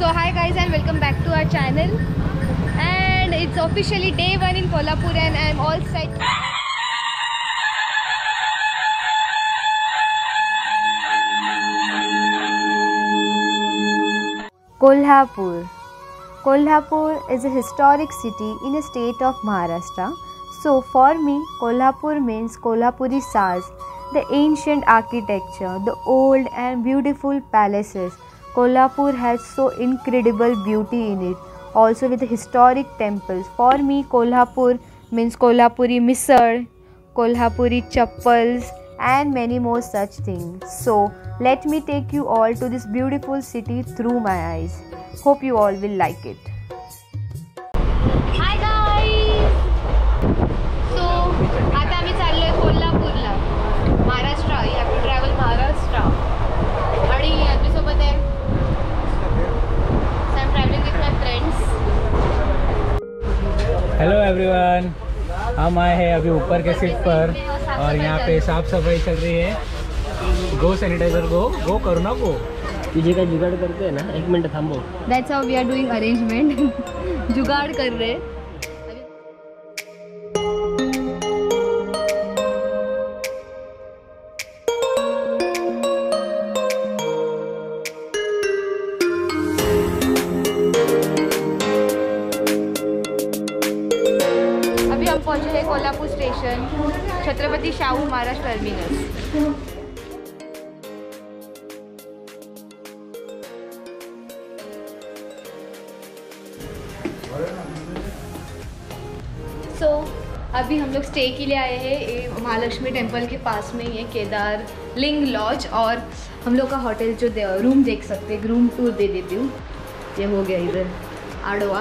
So hi guys and welcome back to our channel, and it's officially day 1 in Kolhapur and I'm all set. Kolhapur. Kolhapur is a historic city in a state of Maharashtra. So for me, Kolhapur means Kolhapuri Saz, the ancient architecture, the old and beautiful palaces. Kolhapur has so incredible beauty in it, also with the historic temples. For me, Kolhapur means Kolhapuri misal, Kolhapuri chappals, and many more such things. So let me take you all to this beautiful city through my eyes. Hope you all will like it. Hi guys! So आता आम्ही चाललोय कोल्हापूरला, Maharashtra. You have to travel Maharashtra. आणि आमच्यासोबत आहे. So I'm traveling with my friends. Hello everyone, हम आए हैं अभी ऊपर के सीट पर और यहाँ पे साफ सफाई चल रही है. गो सैनिटाइजर गो करो ना. गो तुझे का जुगाड़ करते हैं ना. 1 मिनट थांबो. That's how we are doing arrangement. जुगाड़ कर रहे. अभी हम पहुंचे हैं Kolhapur station, Chhatrapati Shahu Maharaj terminus. So, अभी हम लोग स्टे के लिए आए हैं महालक्ष्मी टेम्पल के पास में ही है केदार लिंग लॉज. और हम लोग का होटल जो रूम देख सकते हैं, रूम टूर दे देती हूँ. ये हो गया इधर आडवा.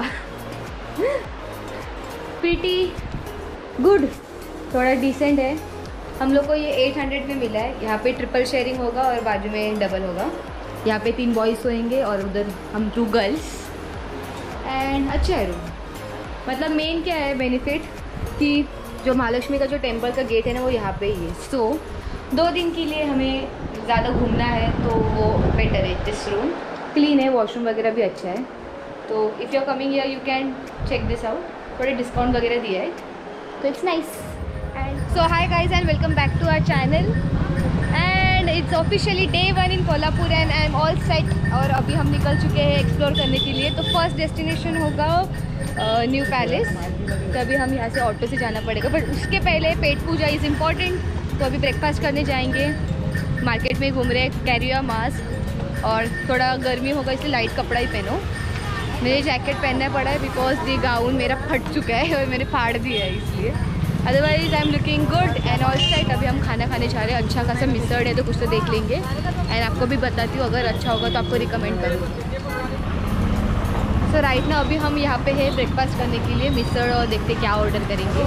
प्रीटी गुड, थोड़ा डिसेंट है. हम लोग को ये 800 में मिला है. यहाँ पे ट्रिपल शेयरिंग होगा और बाजू में डबल होगा. यहाँ पे 3 बॉयज़ सोएंगे और उधर हम 2 गर्ल्स. एंड अच्छा है रूम. मतलब मेन क्या है बेनिफिट कि जो महालक्ष्मी का जो टेम्पल का गेट है ना वो यहाँ पे ही है. सो 2 दिन के लिए हमें ज़्यादा घूमना है तो वो बेटर है. दिस रूम क्लीन है, वॉशरूम वगैरह भी अच्छा है. तो if you are coming here you can check this out. थोड़े डिस्काउंट वगैरह दिया है तो it's nice. And so hi guys and welcome back to our channel. And it's officially day 1 in Kolhapur and I am all set. और अभी हम निकल चुके हैं एक्सप्लोर करने के लिए. तो फर्स्ट डेस्टिनेशन होगा न्यू पैलेस. तो अभी हम यहाँ से ऑटो से जाना पड़ेगा, बट उसके पहले पेट पूजा इज़ इम्पॉर्टेंट. तो अभी ब्रेकफास्ट करने जाएंगे. मार्केट में घूम रहे हैं. Carry your mask. और थोड़ा गर्मी होगा इसलिए लाइट कपड़ा ही पहनो. मुझे जैकेट पहनना पड़ा है बिकॉज दी गाउन मेरा फट चुका है और मैंने फाड़ दिया है इसलिए. Otherwise I am looking good and all set. अभी हम खाना खाने जा रहे हैं. अच्छा खासा मिसळ है तो कुछ तो देख लेंगे एंड आपको भी बताती हूँ. अगर अच्छा होगा तो आपको रिकमेंड करूँगी. सो राइट ना अभी हम यहाँ पे है ब्रेकफास्ट करने के लिए मिसळ, और देखते क्या ऑर्डर करेंगे.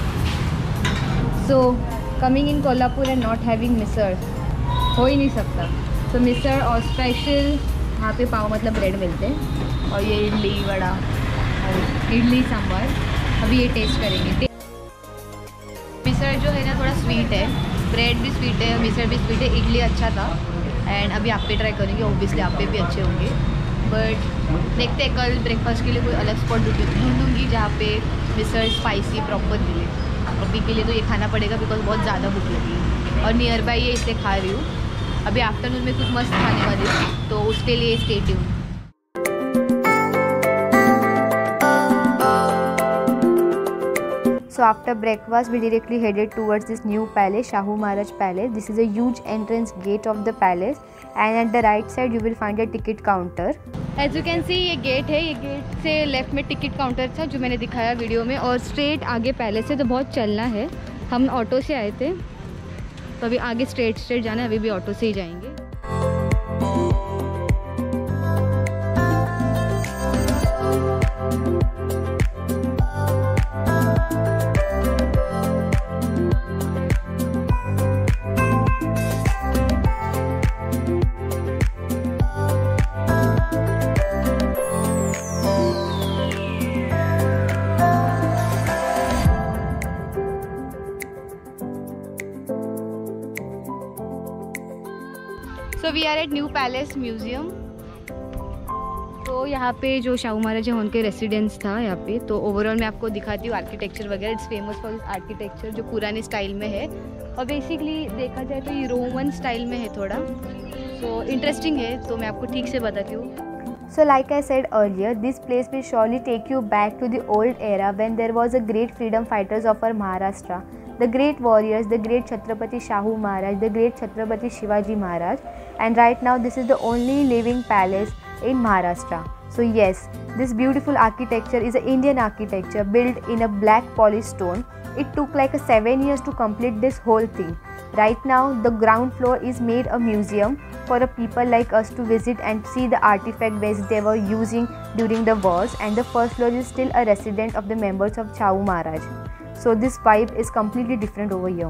So coming in Kolhapur and not having misal हो ही नहीं सकता. तो मिसळ और स्पेशल यहाँ पे पाव मतलब ब्रेड मिलते हैं. और ये इडली वड़ा और इडली सांभर अभी ये टेस्ट करेंगे. मिसळ जो है ना थोड़ा स्वीट है, ब्रेड भी स्वीट है, मिसळ भी स्वीट है. इडली अच्छा था एंड अभी आप पे ट्राई करेंगे. ऑब्वियसली आप पे भी अच्छे होंगे, बट देखते हैं कल ब्रेकफास्ट के लिए कोई अलग स्पॉट ढूंढूंगी जहाँ पे मिसळ स्पाइसी प्रॉपर मिले. अभी के लिए तो ये खाना पड़ेगा बिकॉज बहुत ज़्यादा भूख लगी है और नियर बाई ये इसलिए खा रही हूँ. अभी आफ्टरनून में कुछ मस्त खाने वाली हूँ तो उसके लिए stay tuned. So after breakfast, we directly headed towards this new palace, Shahu Maharaj Palace. This is a huge entrance gate of the palace, and at the right side you will find a ticket counter. As you can see ये gate है. ये gate से left में ticket counter था जो मैंने दिखाया video में, और स्ट्रेट आगे पैलेस है. तो बहुत चलना है. हम ऑटो से आए थे तो अभी आगे स्ट्रेट जाना है. अभी भी ऑटो से ही जाएंगे. So we are at New Palace Museum. तो यहाँ पे जो शाहू महाराज है उनके रेसिडेंस था यहाँ पे। तो ओवरऑल मैं आपको दिखाती हूँ आर्किटेक्चर वगैरह। इट्स फेमस फॉर आर्किटेक्चर जो पुराने स्टाइल में है, और बेसिकली देखा जाए तो ये रोमन स्टाइल में है थोड़ा। सो इंटरेस्टिंग है, तो मैं आपको ठीक से बताती हूँ। So like I said earlier, this place will surely take you back to the old era when there was a great freedom fighters of our Maharashtra. The great warriors, the great Chhatrapati Shahu Maharaj, the great Chhatrapati Shivaji Maharaj, and right now this is the only living palace in Maharashtra. So yes, this beautiful architecture is an Indian architecture built in a black polished stone. It took like 7 years to complete this whole thing. Right now the ground floor is made a museum for a people like us to visit and see the artifact which they were using during the wars, and the first floor is still a residence of the members of Shahu Maharaj. So this vibe is completely different over here.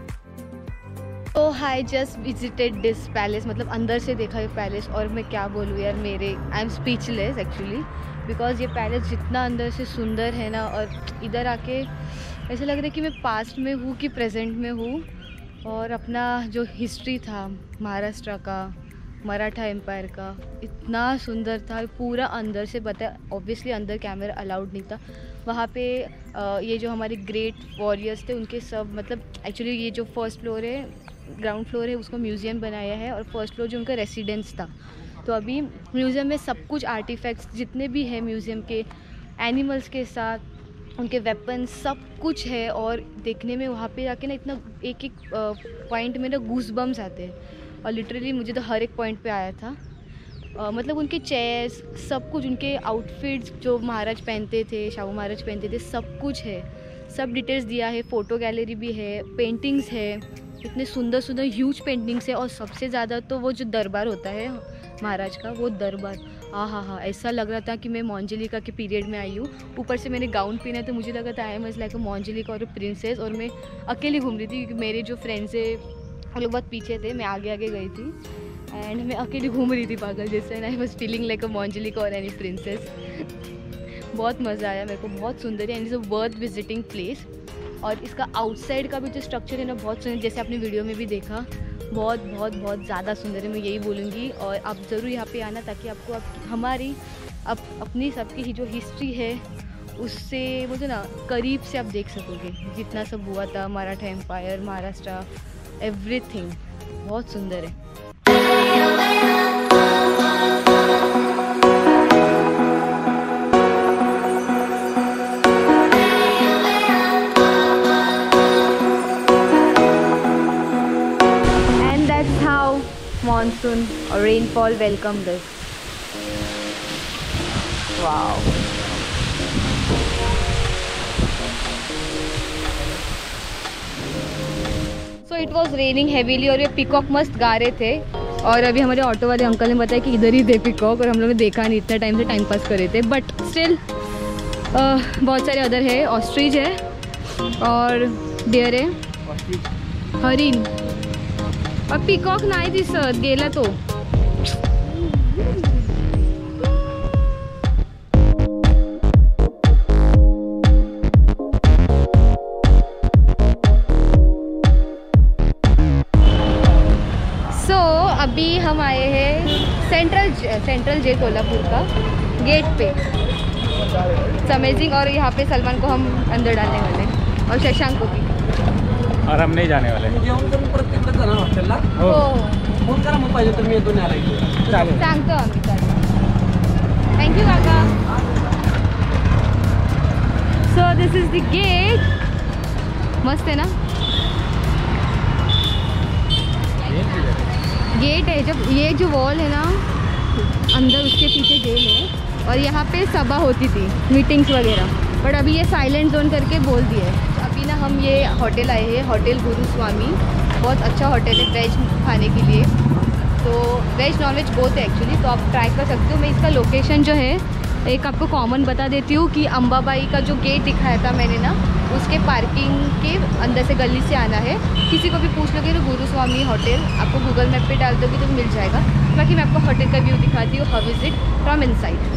तो I just visited this palace, मतलब अंदर से देखा ये palace, और मैं क्या बोलूँ यार, I am speechless actually, because ये पैलेस जितना अंदर से सुंदर है ना, और इधर आके ऐसा लग रहा है कि मैं पास्ट में हूँ कि प्रेजेंट में हूँ। और अपना जो हिस्ट्री था महाराष्ट्र का, मराठा एम्पायर का, इतना सुंदर था पूरा अंदर से। बता ऑब्वियसली अंदर कैमरा अलाउड नहीं था वहाँ पे। ये जो हमारे ग्रेट वॉरियर्स थे उनके सब, मतलब एक्चुअली ये जो फर्स्ट फ्लोर है, ग्राउंड फ्लोर है, उसको म्यूज़ियम बनाया है, और फर्स्ट फ्लोर जो उनका रेसिडेंस था। तो अभी म्यूज़ियम में सब कुछ आर्टिफैक्ट्स जितने भी हैं म्यूज़ियम के, एनिमल्स के साथ उनके वेपन्स सब कुछ है। और देखने में वहाँ पे जाके ना इतना एक एक पॉइंट में ना गूस बम्स आते हैं, और लिटरली मुझे तो हर एक पॉइंट पे आया था। मतलब उनके चेयर्स सब कुछ, उनके आउटफिट्स जो महाराज पहनते थे, शाहू महाराज पहनते थे, सब कुछ है, सब डिटेल्स दिया है। फ़ोटो गैलरी भी है, पेंटिंग्स है, इतने सुंदर सुंदर ह्यूज पेंटिंग्स है। और सबसे ज़्यादा तो वो जो दरबार होता है महाराज का, वो दरबार, हाँ, ऐसा लग रहा था कि मैं मोंजेलिका के पीरियड में आई हूँ। ऊपर से मैंने गाउन पहना तो मुझे लगा था आई एम लाइक अ मोंजेलिका और प्रिंसेस। और मैं अकेली घूम रही थी क्योंकि मेरे जो फ्रेंड्स है वो लोग बहुत पीछे थे, मैं आगे आगे गई थी, एंड मैं अकेली घूम रही थी पागल जैसे, and I was feeling like a मोंजेलिका और एनी प्रिंसेस। बहुत मज़ा आया मेरे को, बहुत सुंदर है, and is a worth visiting place. और इसका आउटसाइड का भी जो स्ट्रक्चर है ना, बहुत सुंदर, जैसे आपने वीडियो में भी देखा, बहुत ज़्यादा सुंदर है, मैं यही बोलूँगी। और आप ज़रूर यहाँ पे आना, ताकि आपको हमारी अपनी सबकी ही जो हिस्ट्री है उससे मुझे ना करीब से आप देख सकोगे, जितना सब हुआ था, मराठा एम्पायर, महाराष्ट्र, एवरीथिंग बहुत सुंदर है। Monsoon or rainfall welcome this. Wow. So it was raining heavily और ये पिकॉक मस्त गा रहे थे। और अभी हमारे ऑटो वाले अंकल ने बताया कि इधर ही थे पिकॉक, और हम लोगों ने देखा नहीं, इतना टाइम से टाइम पास कर रहे थे। बट स्टिल बहुत सारे अदर है, ऑस्ट्रिच है और डियर है, हरिण, और पिकॉक नाही दिसत, गेला तो। सो अभी हम आए हैं सेंट्रल जेल कोल्हापुर का गेट पे। It's amazing. और यहाँ पे सलमान को हम अंदर डालने वाले हैं, और शशांक को भी। और हम नहीं जाने वाले। सांगतो आम्ही, थँक्यू काका। So this is the gate, मस्त है ना, गेट है। जब ये जो वॉल है ना अंदर, उसके पीछे जेल है, और यहाँ पे सभा होती थी, मीटिंग्स वगैरह, बट अभी ये साइलेंट जोन करके बोल दिए। अभी ना हम ये होटल आए हैं, होटल गुरुस्वामी, बहुत अच्छा होटल है वेज खाने के लिए। तो वेज नॉन वेज बोथ है एक्चुअली, तो आप ट्राई कर सकते हो। मैं इसका लोकेशन जो है एक आपको कॉमन बता देती हूँ कि अंबाबाई का जो गेट दिखाया था मैंने ना, उसके पार्किंग के अंदर से गली से आना है। किसी को भी पूछ लोगे तो गुरुस्वामी होटल आपको गूगल मैप पे डाल दोगे तो मिल जाएगा। बाकी मैं आपको होटल का व्यू दिखाती हूँ, how is it from inside.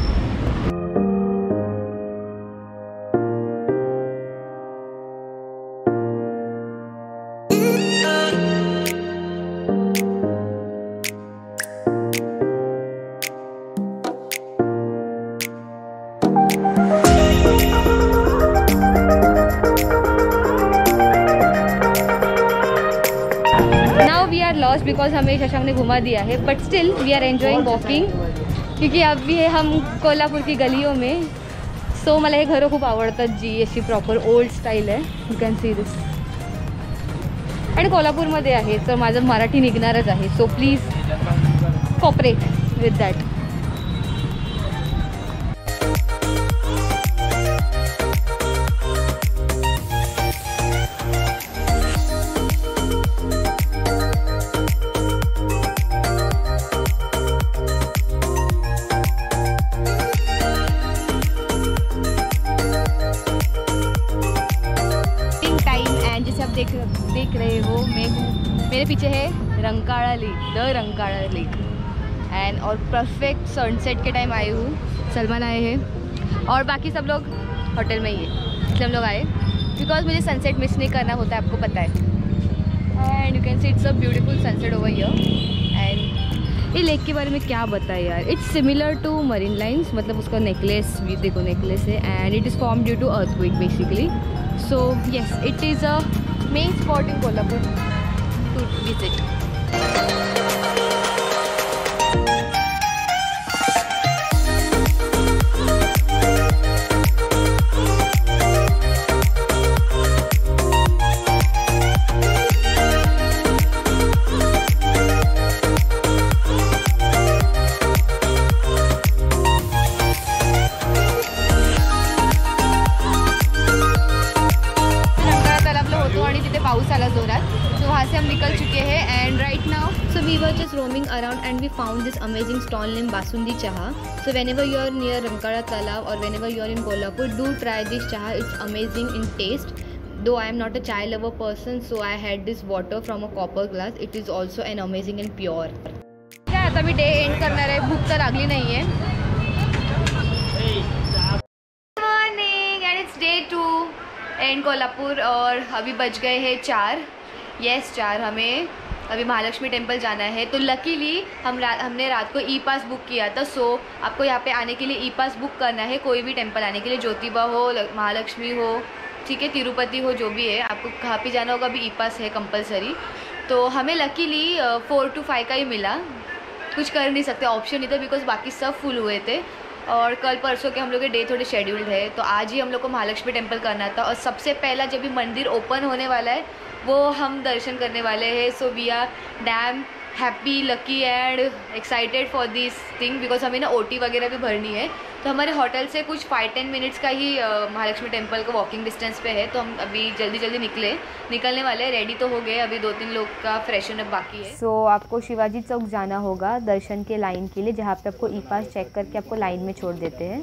Lost because हमें शशांक ने घुमा दिया है, but still we are enjoying walking, क्योंकि अब भी है हम कोल्हापूर की गलियों में. सो मला हे घरं खूप आवडतात जी अशी प्रॉपर ओल्ड स्टाईल आहे. You can see this. आणि कोल्हापूरमध्ये आहे तर माझं मराठी निघणारच आहे. So please cooperate with that. देख रहे हो मैं हूँ, मेरे पीछे है Rankala lake, the Rankala lake and और परफेक्ट सनसेट के टाइम आई हूँ. सलमान आए हैं और बाकी सब लोग होटल में ही है, इसलिए हम लोग आए बिकॉज मुझे सनसेट मिस नहीं करना होता है, आपको पता है. And you can see it's a beautiful sunset over here. And ये लेक के बारे में क्या बताए यार, it's similar to Marine Lines, मतलब उसका नेकलेस भी देखो, नेकलेस है and it is form due to earthquake basically. So yes, it is a main spot in Kolhapur to visit. Around and we found this amazing stall named Basundi Chaha. So whenever you are near Rankada Talab or whenever you are in Kolhapur, do try this chaha. It's amazing in taste. Though I am not a chai lover person, so I had this water from a copper glass. It is also an amazing and pure. क्या आता मी day and करणार आहे, भूक तर लागली नाही आहे. Morning and it's day 2 and Kolhapur और अभी बज गए हैं 4. यस 4. हमें अभी महालक्ष्मी टेम्पल जाना है. तो लकीली हमने रात को ई पास बुक किया था. सो आपको यहाँ पे आने के लिए ई पास बुक करना है, कोई भी टेम्पल आने के लिए, ज्योतिबा हो, महालक्ष्मी हो, ठीक है, तिरुपति हो, जो भी है, आपको कहाँ पे जाना होगा अभी ई पास है कंपलसरी. तो हमें लकीली 4 to 5 का ही मिला. कुछ कर नहीं सकते, ऑप्शन नहीं था बिकॉज बाकी सब फुल हुए थे. और कल परसों के हम लोग के डे थोड़े शेड्यूल्ड है, तो आज ही हम लोग को महालक्ष्मी टेम्पल करना था. और सबसे पहला जब भी मंदिर ओपन होने वाला है वो हम दर्शन करने वाले हैं. So we are damn happy, lucky and excited for this thing because हमें ना ओटी वगैरह भी भरनी है. तो हमारे होटल से कुछ 5-10 मिनट्स का ही महालक्ष्मी टेम्पल का वॉकिंग डिस्टेंस पे है. तो हम अभी जल्दी निकलने वाले हैं. रेडी तो हो गए, अभी 2-3 लोग का फ्रेशन अप बाकी है. सो आपको शिवाजी चौक जाना होगा दर्शन के लाइन के लिए, जहाँ पे आपको ई पास चेक करके आपको लाइन में छोड़ देते हैं.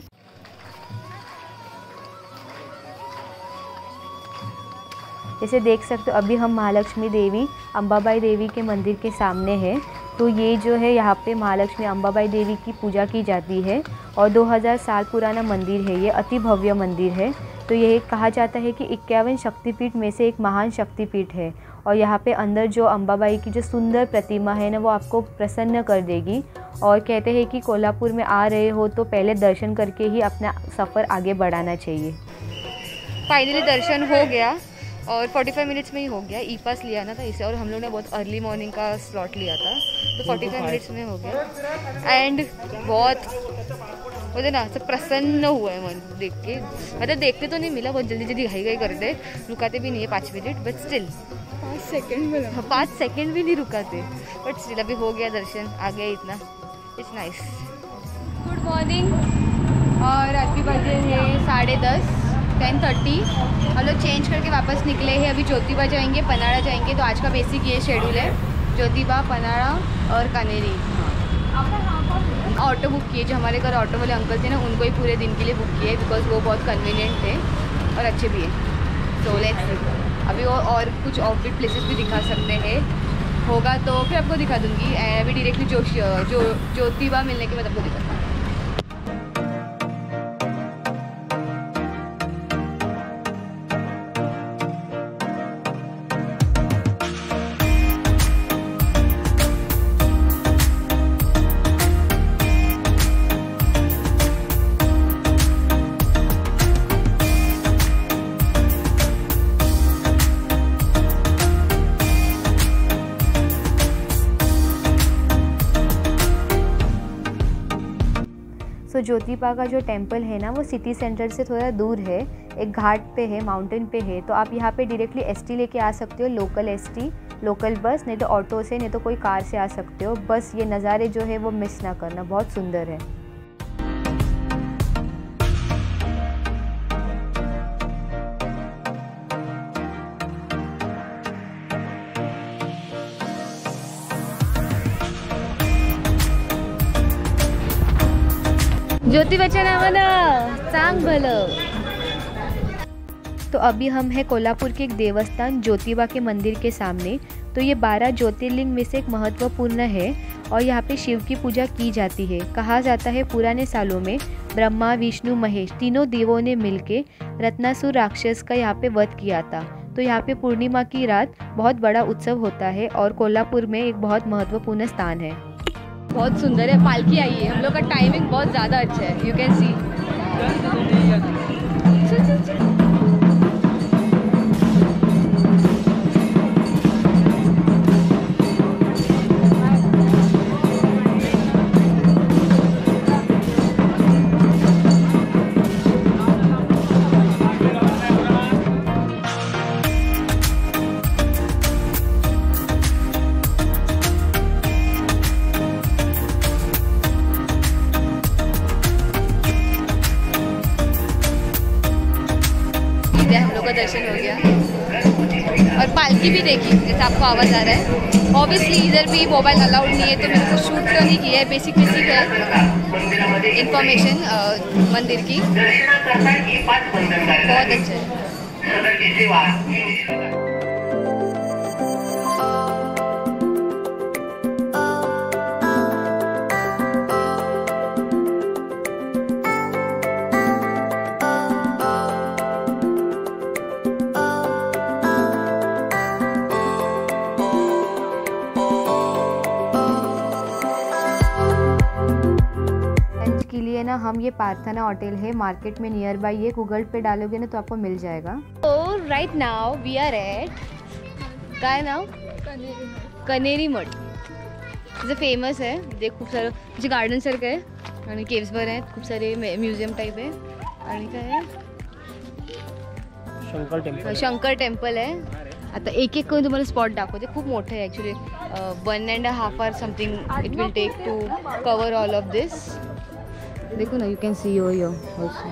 जैसे देख सकते हो अभी हम महालक्ष्मी देवी अंबाबाई देवी के मंदिर के सामने हैं. तो ये जो है यहाँ पे महालक्ष्मी अंबाबाई देवी की पूजा की जाती है और 2000 साल पुराना मंदिर है. ये अति भव्य मंदिर है. तो यह कहा जाता है कि 51 शक्तिपीठ में से एक महान शक्तिपीठ है. और यहाँ पे अंदर जो अंबाबाई की जो सुंदर प्रतिमा है ना, वो आपको प्रसन्न कर देगी. और कहते हैं कि कोल्हापुर में आ रहे हो तो पहले दर्शन करके ही अपना सफ़र आगे बढ़ाना चाहिए. फाइनली दर्शन हो गया और 45 मिनट्स में ही हो गया. ई पास लिया ना था इसे, और हम लोग ने बहुत अर्ली मॉर्निंग का स्लॉट लिया था, तो 45 मिनट्स में हो गया. एंड बहुत मुझे ना सब प्रसन्न हुआ है मन देख के. मतलब देखते तो नहीं मिला, बहुत जल्दी घाई करते, रुकाते भी नहीं है 5 मिनट, बट स्टिल 5 सेकेंड भी नहीं रुकाते, बट स्टिल अभी हो गया दर्शन, आ गया इतना. It's nice. Good morning. और अभी बजे है 10:30, 10:30. हम लोग चेंज करके वापस निकले हैं. अभी ज्योतिबा जाएंगे, पनाड़ा जाएंगे. तो आज का बेसिक ये शेड्यूल है, ज्योतिबा, पनाड़ा और कानेरी. ऑटो बुक किए, जो हमारे घर ऑटो वाले अंकल थे ना, उनको ही पूरे दिन के लिए बुक किए बिकॉज वो बहुत कन्वीनियंट थे और अच्छे भी हैं. सो लेट्स अभी और कुछ आउटफिट प्लेसेस भी दिखा सकते हैं, होगा तो फिर आपको दिखा दूँगी. अभी डायरेक्टली ज्योतिबा मिलने के बाद आपको दिखाऊँगी. सो ज्योतिबा का जो टेम्पल है ना वो सिटी सेंटर से थोड़ा दूर है, एक घाट पे है, माउंटेन पे है। तो आप यहाँ पे डायरेक्टली एसटी लेके आ सकते हो, लोकल एसटी, लोकल बस, नहीं तो ऑटो से, नहीं तो कोई कार से आ सकते हो। बस ये नज़ारे जो है वो मिस ना करना, बहुत सुंदर है। ज्योतिबाच्या नावानं सांग भलं। तो अभी हम हैं कोल्हापुर के एक देवस्थान ज्योतिबा के मंदिर के सामने। तो ये 12 ज्योतिर्लिंग में से एक महत्वपूर्ण है और यहाँ पे शिव की पूजा की जाती है। कहा जाता है पुराने सालों में ब्रह्मा, विष्णु, महेश तीनों देवों ने मिलके रत्नासुर राक्षस का यहाँ पे वध किया था। तो यहाँ पे पूर्णिमा की रात बहुत बड़ा उत्सव होता है और कोल्हापुर में एक बहुत महत्वपूर्ण स्थान है। बहुत सुंदर है, पालकी आई है। हम लोग का टाइमिंग बहुत ज़्यादा अच्छा है, यू कैन सी। हम लोग का दर्शन हो गया और पालकी भी देखी, जैसे आपको आवाज़ आ रहा है। ऑब्वियसली इधर भी मोबाइल अलाउड नहीं है, तो मैंने कुछ शूट तो नहीं किया है। बेसिक है इंफॉर्मेशन मंदिर की। बहुत अच्छा है। के लिए ना हम ये प्रार्थना होटल है, मार्केट में नियर बाई है, गूगल पे डालोगे ना तो आपको मिल जाएगा। तो right now we are at काय नाव कनेरी मठ। जे फेमस आहे, जे खूप सारं जे गार्डन सारखं आहे आणि केव्स पण आहेत, खूप सारे म्युझियम टाईप आहे आणि काय आहे शंकर टेम्पल आहे। आता एक एक करून तुम्हाला स्पॉट दाखवते, खूप मोठं आहे actually. 1.5 hour something it will take to cover all of this. देखो ना, यू कैन सी यो ऑल्सो।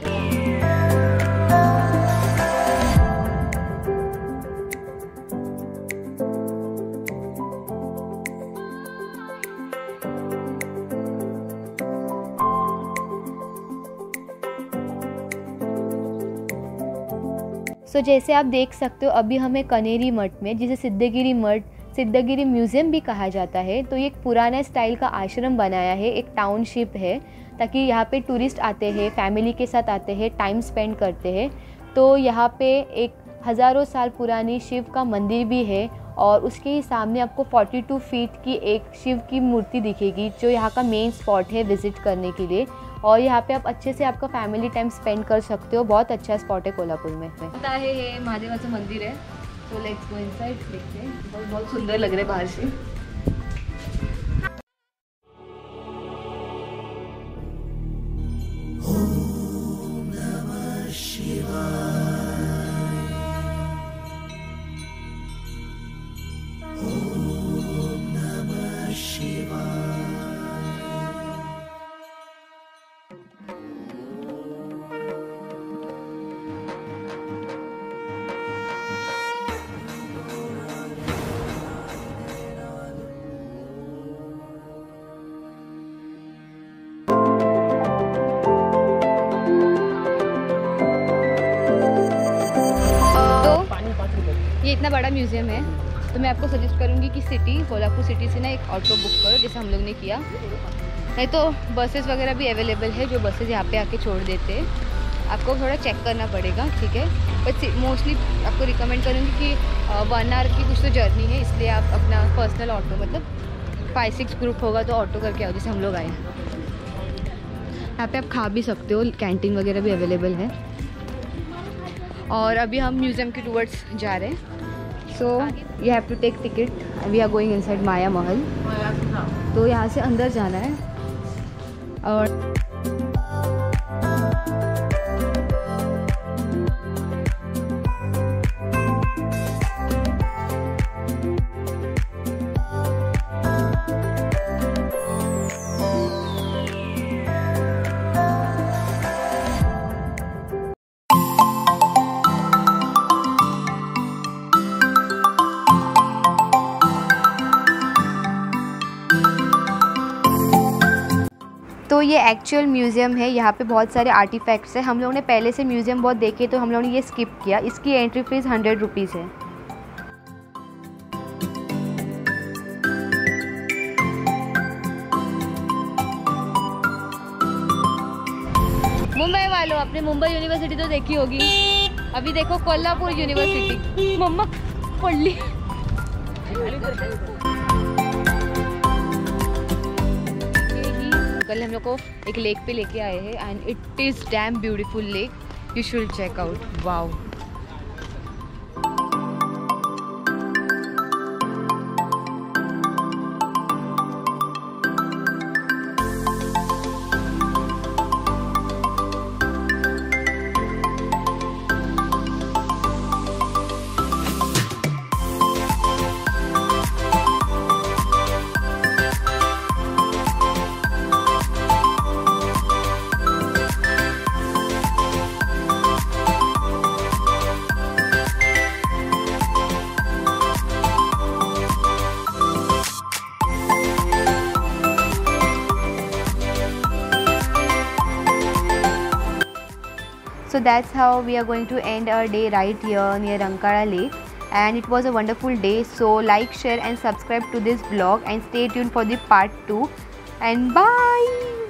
सो जैसे आप देख सकते हो अभी हमें कनेरी मठ में, जिसे सिद्धगिरी मठ, सिद्धगिरी म्यूज़ियम भी कहा जाता है, तो ये एक पुराना स्टाइल का आश्रम बनाया है, एक टाउनशिप है, ताकि यहाँ पे टूरिस्ट आते हैं, फैमिली के साथ आते हैं, टाइम स्पेंड करते हैं। तो यहाँ पे एक हज़ारों साल पुरानी शिव का मंदिर भी है और उसके ही सामने आपको 42 फीट की एक शिव की मूर्ति दिखेगी, जो यहाँ का मेन स्पॉट है विज़िट करने के लिए। और यहाँ पे आप अच्छे से आपका फैमिली टाइम स्पेंड कर सकते हो। बहुत अच्छा स्पॉट है कोल्हापुर में। हे महादेवाचं मंदिर है, तो लेट्स गो इनसाइड, देखते हैं। बहुत सुंदर लग रहा है बाहर से। ये इतना बड़ा म्यूज़ियम है, तो मैं आपको सजेस्ट करूँगी कि कोल्हापुर सिटी से ना एक ऑटो बुक करो, जैसे हम लोग ने किया। नहीं तो बसेस वगैरह भी अवेलेबल है, जो बसेस यहाँ पे आके छोड़ देते हैं। आपको थोड़ा चेक करना पड़ेगा, ठीक है। बट मोस्टली आपको रिकमेंड करूँगी कि 1 hour की कुछ तो जर्नी है, इसलिए आप अपना पर्सनल ऑटो, मतलब 5-6 ग्रुप होगा तो ऑटो करके आओ, जैसे हम लोग आए। यहाँ पे आप खा भी सकते हो, कैंटीन वगैरह भी अवेलेबल है। और अभी हम म्यूज़ियम के टूवर्ड्स जा रहे हैं। So you have to take ticket, we are going inside Maya Mahal. तो यहाँ से अंदर जाना है और ये एक्चुअल म्यूज़ियम है, यहाँ पे बहुत सारे आर्टिफैक्ट्स हैं। हम लोगों ने पहले से म्यूज़ियम बहुत देखे तो हम लोगों ने ये स्किप किया। इसकी एंट्री फीस 100 रुपीज़ है। मुंबई वालों, आपने मुंबई यूनिवर्सिटी तो देखी होगी, अभी देखो कोल्हापुर यूनिवर्सिटी। मम्मा पढ़ ली। कल हम लोग को एक लेक पे लेके आए हैं and it is damn beautiful lake, you should check out. Wow. So that's how we are going to end our day right here near Rankara Lake, and it was a wonderful day. So like, share and subscribe to this vlog and stay tuned for the part 2 and bye.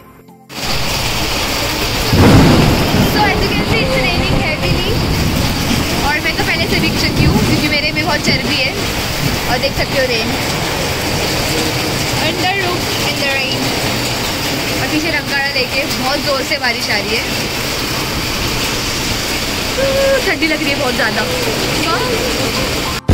So as you can see it's raining heavily और मैं तो पहले से भीग चुकी हूँ क्योंकि मेरे में बहुत चर्बी है और देख सकते हो rain under roof in the rain और पीछे रंकाड़ा लेके बहुत ज़ोर से बारिश आ रही है। ठंडी लग रही है बहुत ज़्यादा।